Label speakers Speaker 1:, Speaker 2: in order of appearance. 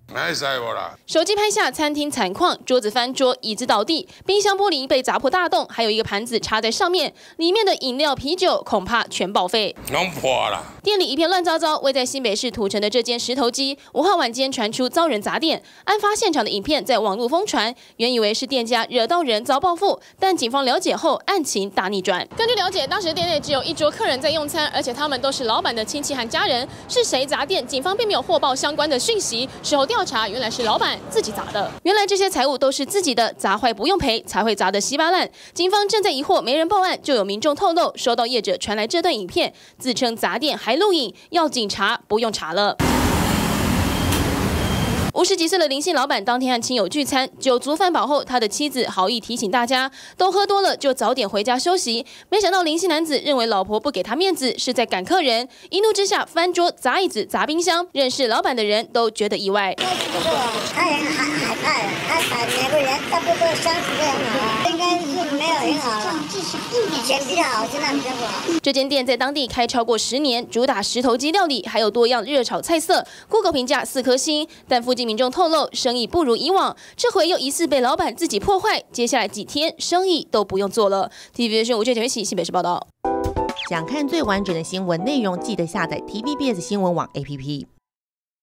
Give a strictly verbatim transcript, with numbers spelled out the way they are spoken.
Speaker 1: 哪会使无啦？
Speaker 2: 手机拍下餐厅惨况，桌子翻桌，椅子倒地，冰箱玻璃被砸破大洞，还有一个盘子插在上面，里面的饮料、啤酒恐怕全报废，
Speaker 1: 拢破啦。
Speaker 2: 店里一片乱糟糟。位在新北市土城的这间石头鸡，五号晚间传出遭人砸店，案发现场的影片在网络疯传，原以为是店家惹到人遭报复，但警方了解后，案情大逆转。根据了解，当时店内只有一桌客人在用餐，而且他们都是老板的亲戚和家人。是谁砸店？警方并没有获报相关的讯息。事后调查，原来是老板自己砸的。原来这些财物都是自己的，砸坏不用赔，才会砸得稀巴烂。警方正在疑惑，没人报案，就有民众透露，收到业者传来这段影片，自称砸店还录影，要警察不用查了。五十几岁的林姓老板当天和亲友聚餐，酒足饭饱后，他的妻子好意提醒大家，都喝多了就早点回家休息。没想到林姓男子认为老婆不给他面子，是在赶客人，一怒之下翻桌、砸椅子、砸冰箱。认识老板的人都觉得意外。
Speaker 3: 他人害害怕人，他把每个人差不多相处的很好，应该是没有很好了。以前比较好，现在比较不好。
Speaker 2: 这间店在当地开超过十年，主打石头鸡料理，还有多样热炒菜色。Google 评价四颗星，但附近民众透露，生意不如以往，这回又疑似被老板自己破坏，接下来几天生意都不用做了。T V B S 吴俊杰新北市报道。
Speaker 4: 想看最完整的新闻内容，记得下载 T V B S 新闻网 A P P。